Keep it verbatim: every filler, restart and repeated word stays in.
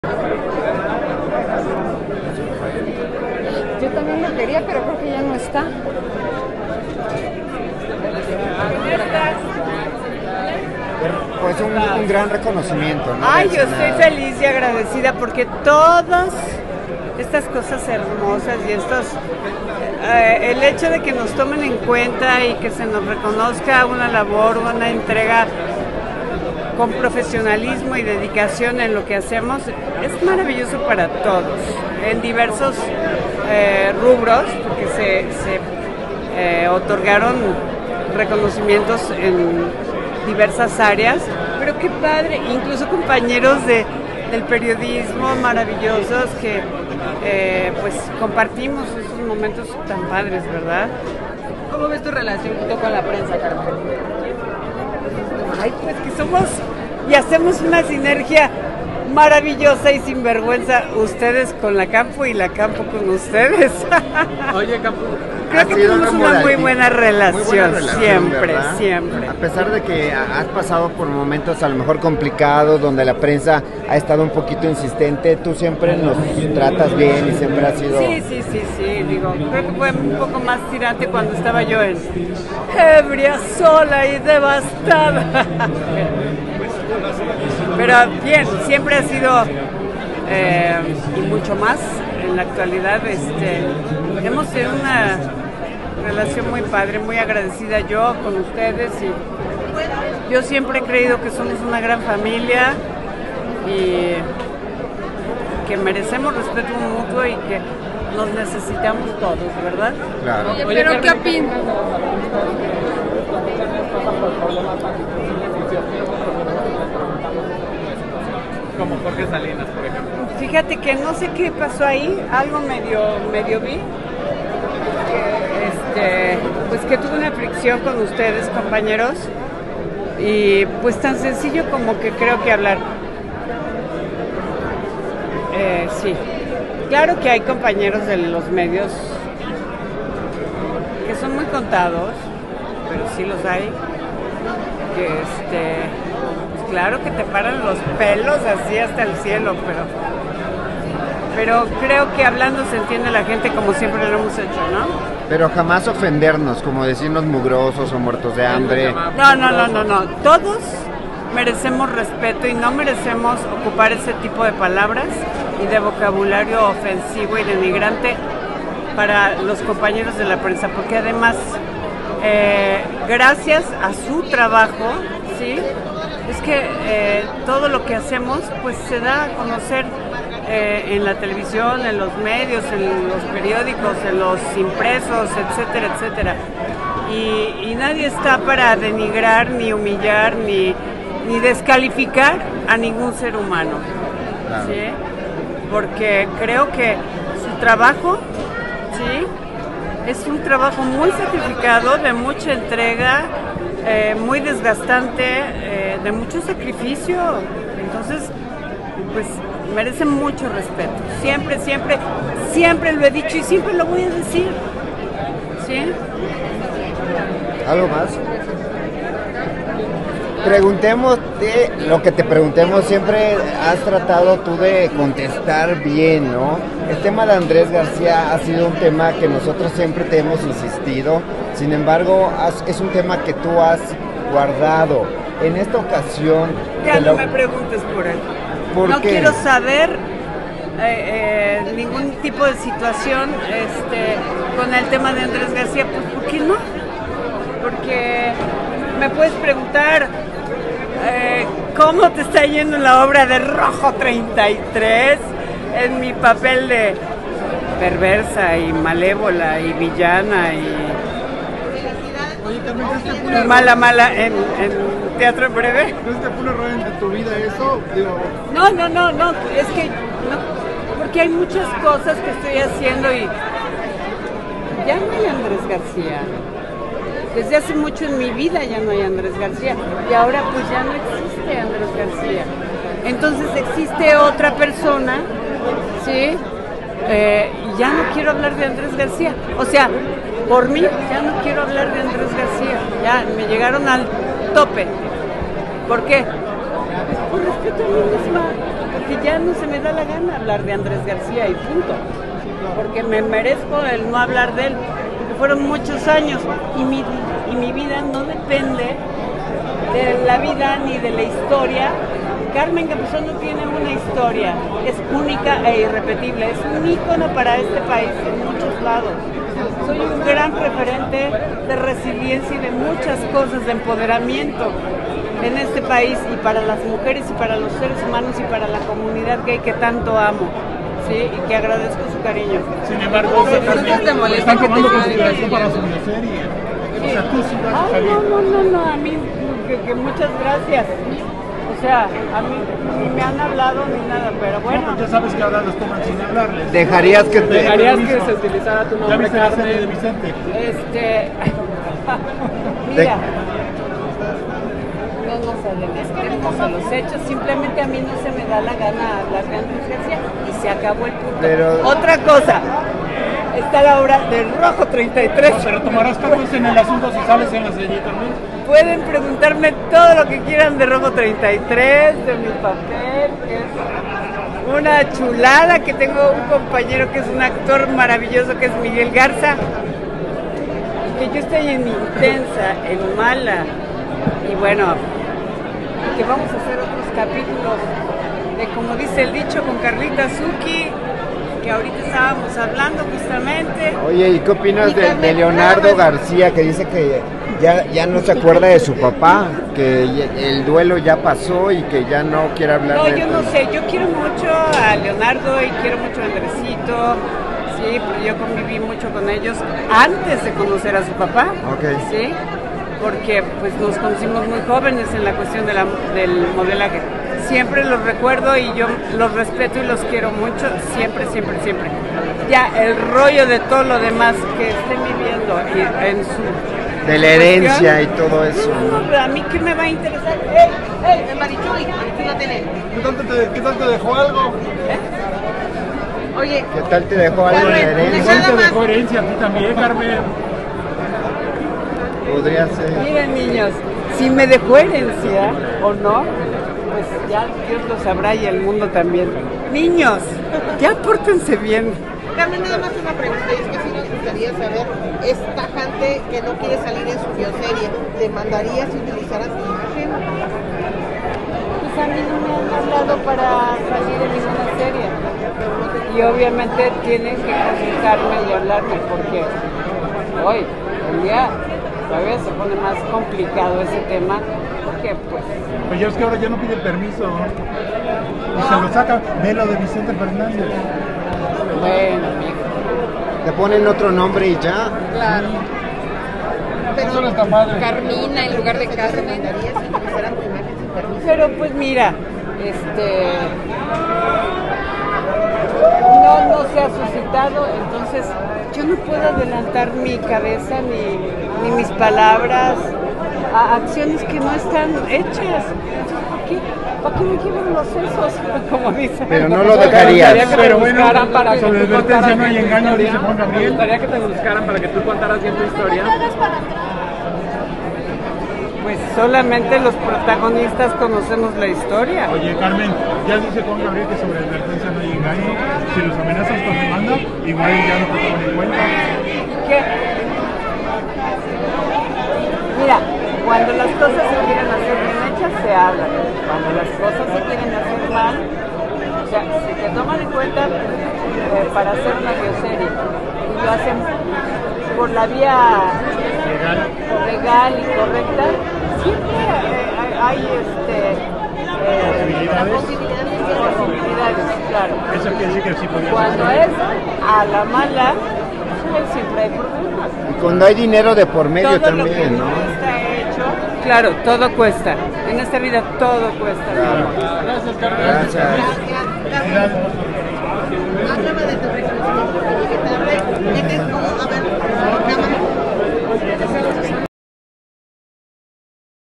Yo también lo quería, pero creo que ya no está. Pues un, un gran reconocimiento, ¿no? Ay, yo estoy feliz y agradecida porque todas estas cosas hermosas y estos, eh, el hecho de que nos tomen en cuenta y que se nos reconozca una labor, una entrega con profesionalismo y dedicación en lo que hacemos, es maravilloso para todos, en diversos eh, rubros, porque se, se eh, otorgaron reconocimientos en diversas áreas, pero qué padre, incluso compañeros de, del periodismo maravillosos que eh, pues compartimos esos momentos tan padres, ¿verdad? ¿Cómo ves tu relación con la prensa, Carmen? Ay, pues que somos y hacemos una sinergia maravillosa y sinvergüenza, ustedes con la Campo y la Campo con ustedes. Oye, Campo, creo que tenemos una muy buena relación, muy buena relación siempre, ¿verdad? siempre. A pesar de que has pasado por momentos a lo mejor complicados, donde la prensa ha estado un poquito insistente, tú siempre nos tratas bien y siempre has sido... Sí, sí, sí, sí, digo, creo que fue un poco más tirante cuando estaba yo en ebria, sola y devastada. Pero bien, siempre ha sido, eh, y mucho más en la actualidad, este, hemos tenido una relación muy padre, muy agradecida yo con ustedes, y yo siempre he creído que somos una gran familia y que merecemos respeto mutuo y que nos necesitamos todos, ¿verdad? Claro. Oye, pero ¿qué opinas? como Jorge Salinas, por ejemplo. Fíjate que no sé qué pasó ahí, algo medio, medio vi, que, este, pues que tuve una fricción con ustedes, compañeros, y pues tan sencillo como que creo que hablar. Eh, sí, claro que hay compañeros de los medios que son muy contados, pero sí los hay, que este... claro que te paran los pelos así hasta el cielo, pero pero creo que hablando se entiende la gente como siempre lo hemos hecho, ¿no? Pero jamás ofendernos, como decirnos mugrosos o muertos de hambre. No, no, no, no, no. Todos merecemos respeto y no merecemos ocupar ese tipo de palabras y de vocabulario ofensivo y denigrante para los compañeros de la prensa, porque además, eh, gracias a su trabajo, ¿sí? Es que eh, todo lo que hacemos pues se da a conocer eh, en la televisión, en los medios, en los periódicos, en los impresos, etcétera, etcétera. Y, y nadie está para denigrar, ni humillar, ni, ni descalificar a ningún ser humano. Claro. ¿Sí? Porque creo que su trabajo, ¿sí? Es un trabajo muy sacrificado, de mucha entrega, eh, muy desgastante, eh, de mucho sacrificio. Entonces, pues merece mucho respeto. Siempre, siempre, siempre lo he dicho y siempre lo voy a decir. ¿Sí? ¿Algo más? Preguntémoste lo que te preguntemos, siempre has tratado tú de contestar bien, ¿no? El tema de Andrés García ha sido un tema que nosotros siempre te hemos insistido, sin embargo has, es un tema que tú has guardado. En esta ocasión... Ya no lo... me preguntes por él. ¿Por no qué? quiero saber eh, eh, ningún tipo de situación este, con el tema de Andrés García, pues ¿por qué no? Porque me puedes preguntar eh, cómo te está yendo la obra de Rojo treinta y tres en mi papel de perversa y malévola y villana y, y mala mala en, en Teatro en Breve. ¿No te fue un error en tu vida eso? Digo... No, no, no, no, es que no, porque hay muchas cosas que estoy haciendo y ya no hay Andrés García. Desde hace mucho en mi vida ya no hay Andrés García y ahora pues ya no existe Andrés García. Entonces existe otra persona, ¿sí? Eh, y ya no quiero hablar de Andrés García. O sea, por mí ya no quiero hablar de Andrés García. Ya me llegaron al tope. ¿Por qué? Por respeto a mí misma. Porque porque ya no se me da la gana hablar de Andrés García y punto. Porque me merezco el no hablar de él, porque fueron muchos años y mi, y mi vida no depende de la vida ni de la historia. Carmen Campuzano no tiene una historia, es única e irrepetible, es un ícono para este país en muchos lados. Soy un gran referente de resiliencia y de muchas cosas, de empoderamiento en este país y para las mujeres y para los seres humanos y para la comunidad gay que tanto amo, ¿sí? Y que agradezco su cariño. Sin embargo, ¿Entonces te molesta están que te tomando llamen consideración para su lesbiana? bioserie. O sea, tú sí vas a Ay, salir. no, no, no, no, a mí, que, que muchas gracias. O sea, a mí ni me han hablado ni nada, pero bueno. Ya sabes que ahora los toman sin hablarles. ¿Dejarías que te... ¿Dejarías que se utilizara tu ¿Ya nombre, viste la serie de Carmen? Vicente? Este. Mira. No nos adelantemos a los hechos, simplemente a mí no se me da la gana hablar de Andrés García y se acabó el punto. Pero- Otra cosa, está la obra de Rojo treinta y tres. Pero tomarás cartas en el asunto si sales en la serie también. Pueden preguntarme todo lo que quieran de Rojo treinta y tres, de mi papel, que es una chulada, que tengo un compañero que es un actor maravilloso, que es Miguel Garza, que yo estoy en Intensa, en Mala, y bueno, que vamos a hacer otros capítulos de, como dice el dicho, con Carlita Zucchi, que ahorita estábamos hablando justamente. Oye, ¿y qué opinas de, de Leonardo García, que dice que ya, ya no se acuerda de su papá, que ya- el duelo ya pasó y que ya no quiere hablar No, de yo él? no sé, yo quiero mucho a Leonardo y quiero mucho a Andresito, sí, porque yo conviví mucho con ellos antes de conocer a su papá, Ok. sí, porque pues nos conocimos muy jóvenes en la cuestión de la- del modelaje. Siempre los recuerdo y yo los respeto y los quiero mucho, siempre, siempre, siempre. Ya el rollo de todo lo demás que estén viviendo y en su... De la herencia y todo eso, No, ¿no? no, pero a mí qué me va a interesar. ¡Ey! ¡Ey! El Marichuy, aquí no tiene. ¿Qué tal te, qué tal te dejó algo? Oye, ¿Qué tal te dejó algo en la Carmen, herencia? Nada Igual te más. dejó herencia a ti también, Carmen. Podría ser. Miren, niños, si me dejó herencia o no, pues ya Dios lo sabrá y el mundo también. Niños, ya pórtense bien. Carmen, nada más una pregunta, y es que sí nos gustaría saber, es tajante que no quiere salir en su bioserie, ¿demandaría si utilizaras tu imagen? Pues a mí no me han hablado para salir en ninguna serie. Y obviamente tienen que consultarme y hablarme, porque hoy, el día, todavía se pone más complicado ese tema, porque pues... Pues ya es que ahora ya no pide permiso. Y se lo saca de lo de Vicente Fernández. Bueno, mijo. Te ponen otro nombre y ya. Claro. Eso no está padre. Carmina en lugar de Carmen. ¿Demandarías si utilizaran tu imagen sin permiso? Pero pues mira, este no, no se ha suscitado, entonces yo no puedo adelantar mi cabeza ni, ni mis palabras a acciones que no están hechas. ¿Para qué, ¿Para qué me llevan los sesos? Como dicen. Pero no lo dejarías. Pero bueno, para que sobre tú advertencia contaras no hay bien tu engaño, historia. dice Juan Me Gabriel. gustaría que te buscaran para que tú contaras bien tu historia. Pues solamente los protagonistas conocemos la historia. Oye, Carmen, ya dice Juan Gabriel que sobre advertencia no hay engaño. Si los amenazas con demanda, igual ya no te toman en cuenta. ¿Qué? Mira, cuando las cosas se quieren hacer bien hechas, se hablan. Cuando las cosas se quieren hacer mal, o sea, si te toman en cuenta eh, para hacer una bioserie y lo hacen por la vía Legal. legal y correcta, siempre eh, hay, hay, este, eh, Posibilidades. posibilidades, claro. Eso quiere decir que sí podía Cuando ser. es a la mala, pues, siempre hay problemas. Y cuando hay dinero de por medio Todo lo que también, ¿no? no está hecho, claro, todo cuesta. En esta vida todo cuesta. Claro. Gracias, Carmen. Gracias. Gracias. Gracias.